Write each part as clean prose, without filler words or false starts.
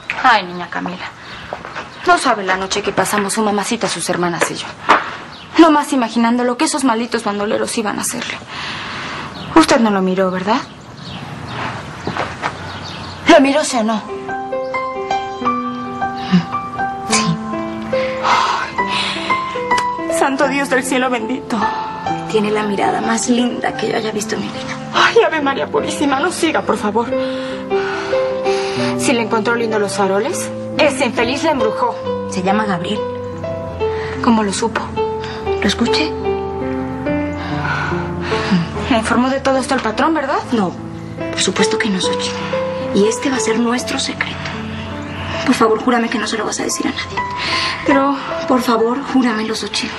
Ay, niña Camila. No sabe la noche que pasamos su mamacita, sus hermanas y yo. No más imaginando lo que esos malditos bandoleros iban a hacerle. Usted no lo miró, ¿verdad? ¿Lo miró, sí o no? Sí. Ay, santo Dios del cielo bendito. Tiene la mirada más linda que yo haya visto en mi vida. Ay, Ave María Purísima, no siga, por favor. Si le encontró lindo los faroles, ese infeliz le embrujó. Se llama Gabriel. ¿Cómo lo supo? ¿Lo escuché? ¿Le informó de todo esto al patrón, verdad? No, por supuesto que no, Xochitl. Y este va a ser nuestro secreto. Por favor, júrame que no se lo vas a decir a nadie. Pero, por favor, júramelo, Xochitl.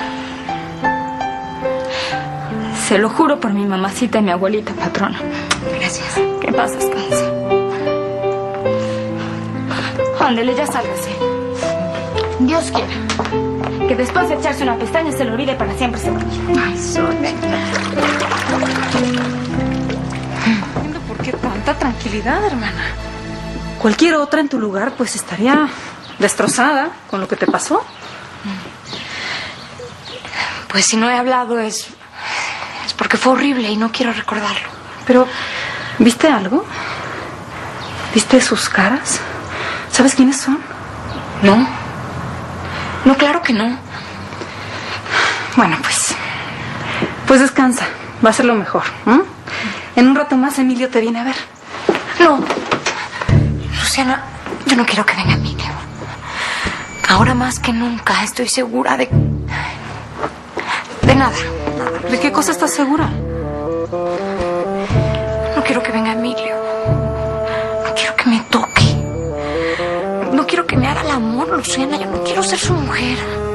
Se lo juro por mi mamacita y mi abuelita patrona. Gracias. Que paz descanse. Ándele, ya sálgase. Dios quiera que después de echarse una pestaña se lo olvide para siempre ese brillo. Ay, Xochitl. No entiendo por qué tanta tranquilidad, hermana. Cualquier otra en tu lugar, pues estaría destrozada con lo que te pasó. Pues si no he hablado es porque fue horrible y no quiero recordarlo. Pero, ¿viste algo? ¿Viste sus caras? ¿Sabes quiénes son? No. No, claro que no. Bueno, pues descansa. Va a ser lo mejor. En un rato más Emilio te viene a ver. No. Luciana, yo no quiero que venga Emilio. Ahora más que nunca estoy segura de nada. ¿De qué cosa estás segura? No quiero que venga Emilio. No quiero que me toque. No quiero que me haga el amor, Luciana. Yo no quiero ser su mujer.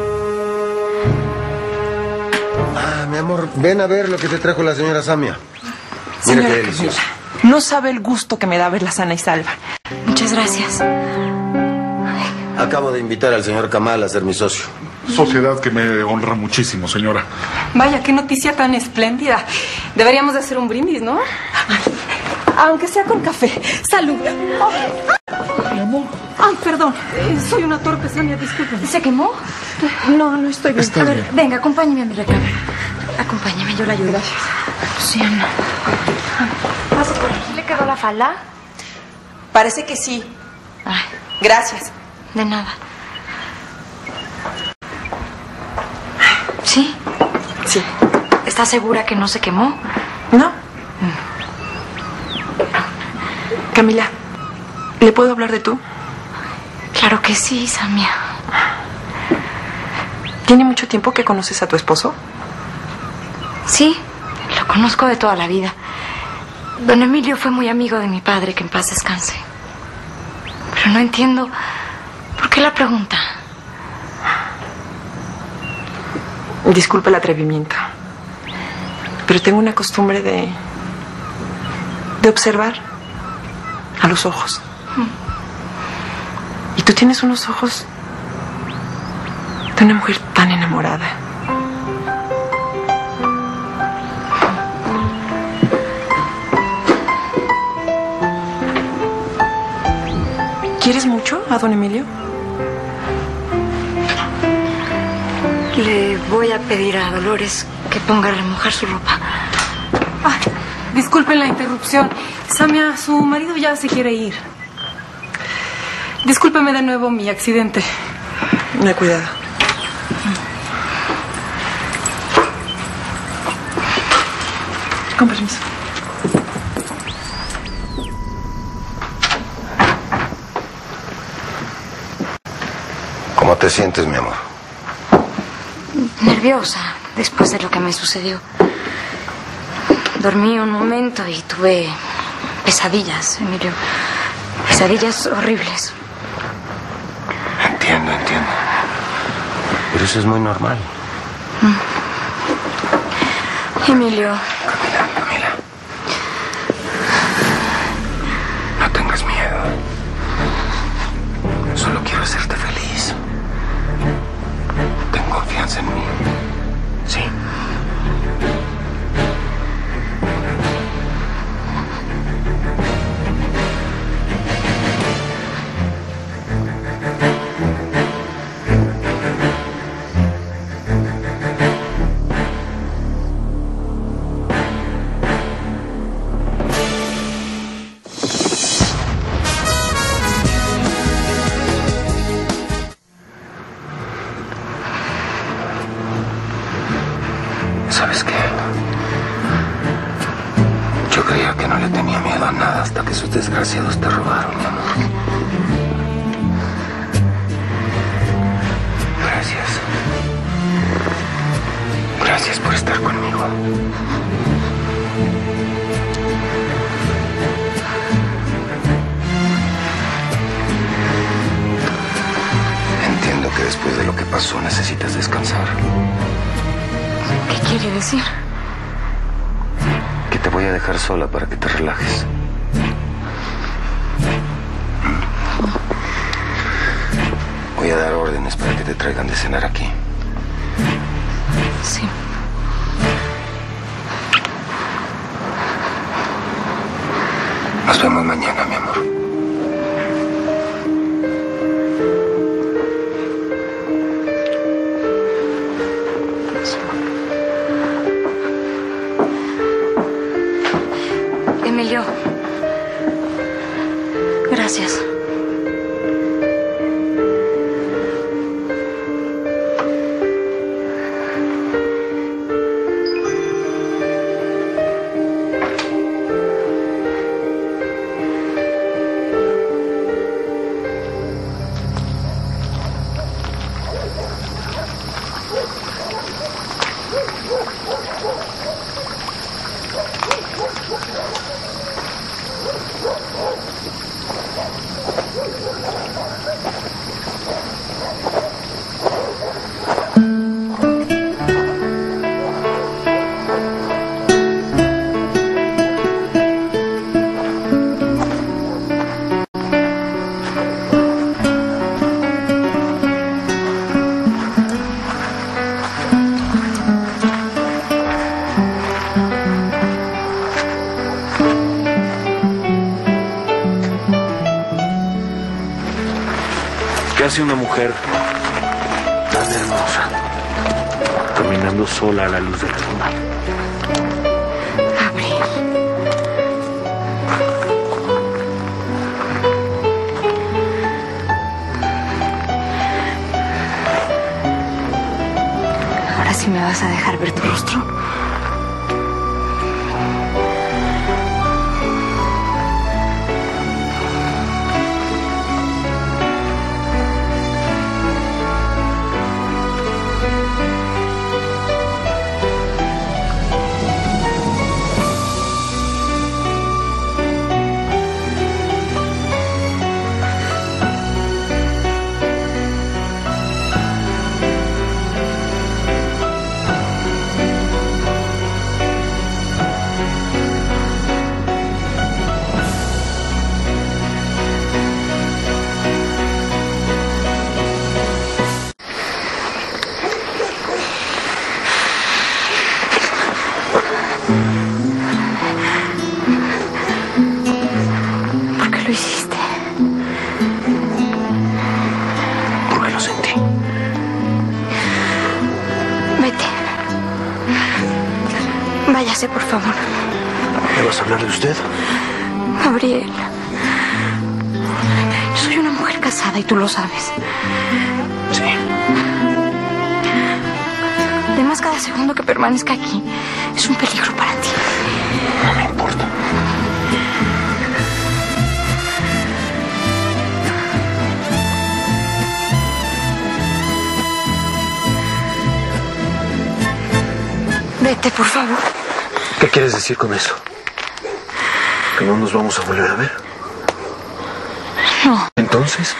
Ah, mi amor, ven a ver lo que te trajo la señora Samia. Mira qué delicioso. No sabe el gusto que me da verla sana y salva. Muchas gracias. Acabo de invitar al señor Kamal a ser mi socio. Sociedad que me honra muchísimo, señora. Vaya, qué noticia tan espléndida. Deberíamos de hacer un brindis, ¿no? Aunque sea con café. ¡Salud! Mi amor. Ay, perdón. Soy una torpe, Samia, discúlpeme. ¿Se quemó? No estoy bien. Está bien. Venga, acompáñeme a mi recámara. Acompáñeme, yo la ayudo. Gracias. Luciana. Pase por aquí. ¿Le quedó la falda? Parece que sí. Ay, Gracias. de nada. ¿Sí? Sí. ¿Está segura que no se quemó? ¿No? Camila, ¿le puedo hablar de tú? Claro que sí, Samia. ¿Tiene mucho tiempo que conoces a tu esposo? Sí, lo conozco de toda la vida. Don Emilio fue muy amigo de mi padre, que en paz descanse. Pero no entiendo por qué la pregunta. Disculpa el atrevimiento, pero tengo una costumbre de observar a los ojos. Y tú tienes unos ojos de una mujer tan enamorada. ¿Quieres mucho a don Emilio? Le voy a pedir a Dolores que ponga a remojar su ropa. Ay, disculpen la interrupción. Samia, su marido ya se quiere ir. Discúlpeme de nuevo mi accidente. No, cuidado. Con permiso. ¿Cómo te sientes, mi amor? Nerviosa después de lo que me sucedió. Dormí un momento y tuve pesadillas, Emilio. Pesadillas horribles. Entiendo. Pero eso es muy normal. Emilio. Camila. No tengas miedo. Solo quiero hacerte feliz. Ten confianza en mí. ¿Sí? desgraciados te robaron, mi amor. Gracias. Gracias por estar conmigo. Entiendo que después de lo que pasó necesitas descansar. ¿Qué quiere decir? Que te voy a dejar sola para que te relajes. Voy a dar órdenes para que te traigan de cenar aquí. Sí. Nos vemos mañana, mi amor. Emilio. Gracias. ¿Qué hace una mujer tan hermosa caminando sola a la luz de la luna? Gabriel. Ahora sí me vas a dejar ver tu rostro. ¿Por qué lo hiciste? Porque lo sentí. Vete. Váyase, por favor. ¿Me vas a hablar de usted? Gabriel. Soy una mujer casada y tú lo sabes. Sí. Además, cada segundo que permanezca aquí es un peligro para ti. No me importa. Vete, por favor. ¿Qué quieres decir con eso? ¿Que no nos vamos a volver a ver? No. ¿Entonces?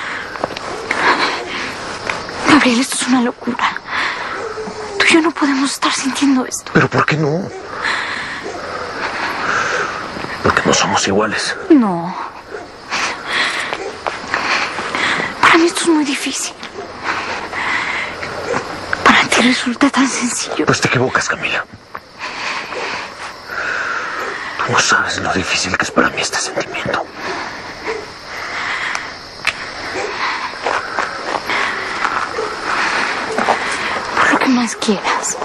Gabriel, esto es una locura. Tú y yo no podemos estar sintiendo esto. ¿Pero por qué no? Porque no somos iguales. No. Para mí esto es muy difícil. Para ti resulta tan sencillo. Pues te equivocas, Camila. Tú no sabes lo difícil que es para mí este sentimiento. Por lo que más quieras.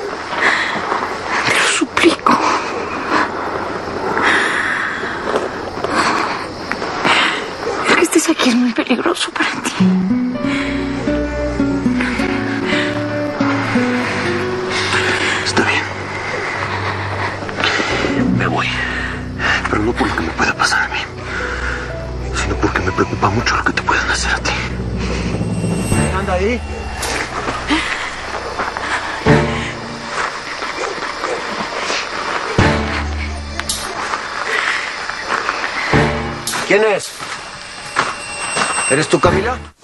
Te lo suplico. El que estés aquí es muy peligroso para ti. Está bien. Me voy. Pero no por lo que me pueda pasar a mí. preocupa mucho lo que te pueden hacer a ti. ¿Anda ahí? ¿Quién es? ¿Eres tú, Camila?